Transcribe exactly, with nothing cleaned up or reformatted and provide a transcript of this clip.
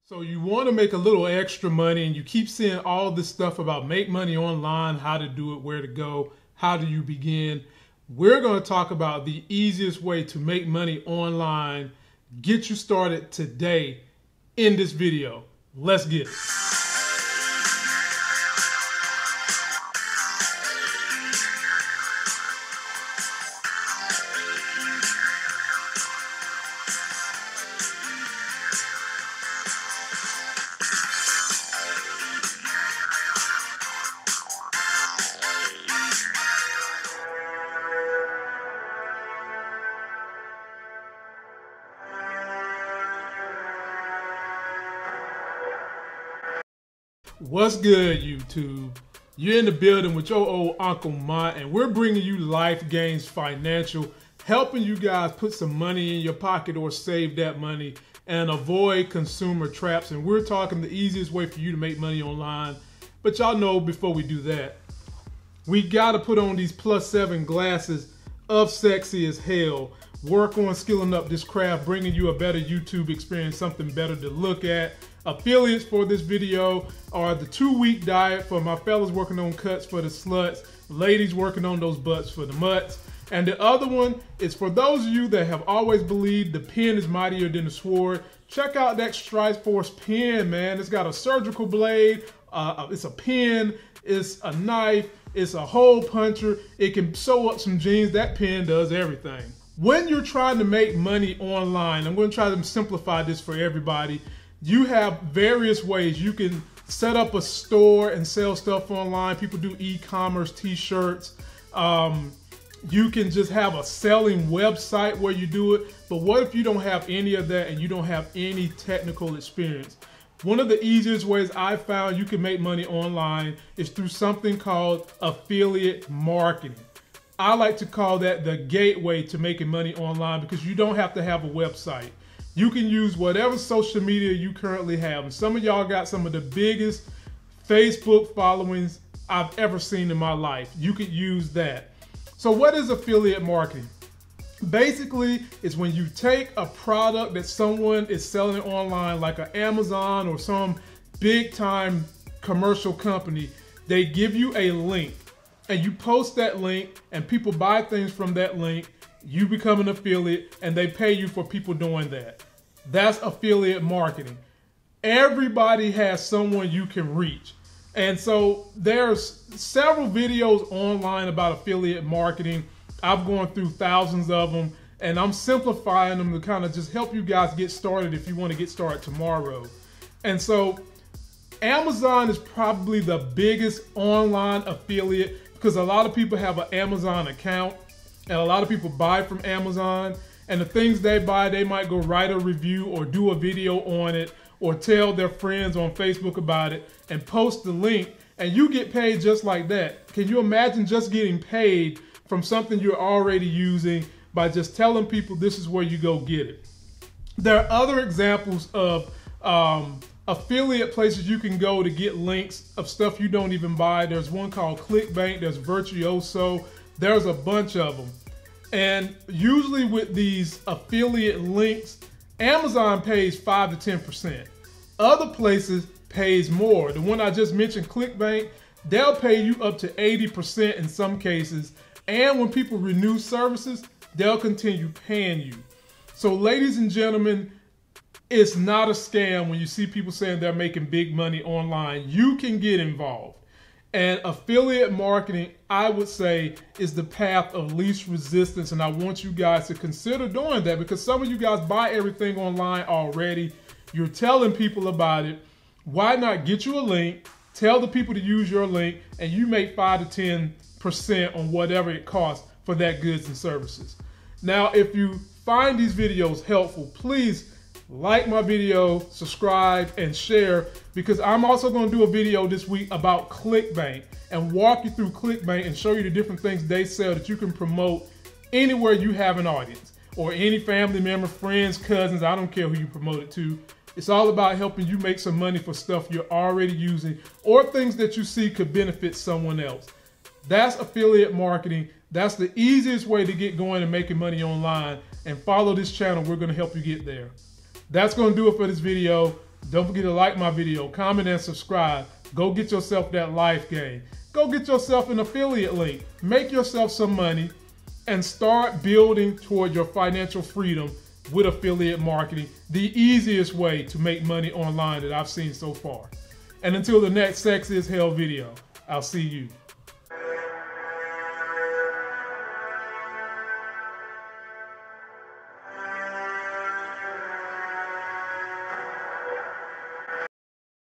So you want to make a little extra money and you keep seeing all this stuff about make money online, how to do it, where to go, how do you begin. We're going to talk about the easiest way to make money online, get you started today in this video. Let's get it. What's good, YouTube? You're in the building with your old Uncle Mont, and we're bringing you Life Gains Financial, helping you guys put some money in your pocket or save that money and avoid consumer traps. And we're talking the easiest way for you to make money online. But y'all know, before we do that, we got to put on these plus seven glasses of sexy as hell. Work on skilling up this craft, bringing you a better YouTube experience, something better to look at. Affiliates for this video are the two-week diet for my fellas working on cuts for the sluts, ladies working on those butts for the mutts. And the other one is for those of you that have always believed the pen is mightier than the sword. Check out that Strikeforce pen, man. It's got a surgical blade, uh, it's a pen, it's a knife, it's a hole puncher. It can sew up some jeans. That pen does everything. When you're trying to make money online, I'm going to try to simplify this for everybody. You have various ways. You can set up a store and sell stuff online. People do e-commerce, t-shirts. Um, you can just have a selling website where you do it. But what if you don't have any of that and you don't have any technical experience? One of the easiest ways I found you can make money online is through something called affiliate marketing. I like to call that the gateway to making money online, because you don't have to have a website. You can use whatever social media you currently have. And some of y'all got some of the biggest Facebook followings I've ever seen in my life. You could use that. So what is affiliate marketing? Basically, it's when you take a product that someone is selling online, like an Amazon or some big time commercial company. They give you a link and you post that link and people buy things from that link. You become an affiliate and they pay you for people doing that. That's affiliate marketing. Everybody has someone you can reach. And so there's several videos online about affiliate marketing. I've gone through thousands of them, and I'm simplifying them to kind of just help you guys get started if you want to get started tomorrow. And so Amazon is probably the biggest online affiliate, because a lot of people have an Amazon account and a lot of people buy from Amazon. And the things they buy, they might go write a review or do a video on it or tell their friends on Facebook about it and post the link, and you get paid just like that. Can you imagine just getting paid from something you're already using by just telling people this is where you go get it? There are other examples of um, affiliate places you can go to get links of stuff you don't even buy. There's one called ClickBank, there's Virtuoso, there's a bunch of them. And usually with these affiliate links, Amazon pays five to ten percent. Other places pays more. The one I just mentioned, ClickBank, they'll pay you up to eighty percent in some cases. And when people renew services, they'll continue paying you. So ladies and gentlemen, it's not a scam when you see people saying they're making big money online. You can get involved. And affiliate marketing, I would say, is the path of least resistance. And I want you guys to consider doing that, because some of you guys buy everything online already. You're telling people about it. Why not get you a link, tell the people to use your link, and you make five to ten percent on whatever it costs for that goods and services. Now, if you find these videos helpful, please like my video, subscribe, and share, because I'm also going to do a video this week about ClickBank and walk you through ClickBank and show you the different things they sell that you can promote anywhere you have an audience, or any family member, friends, cousins. I don't care who you promote it to. It's all about helping you make some money for stuff you're already using or things that you see could benefit someone else. That's affiliate marketing. That's the easiest way to get going and making money online. And follow this channel. We're going to help you get there. That's going to do it for this video. Don't forget to like my video, comment, and subscribe. Go get yourself that life game. Go get yourself an affiliate link. Make yourself some money and start building toward your financial freedom with affiliate marketing, the easiest way to make money online that I've seen so far. And until the next Sex is Hell video, I'll see you.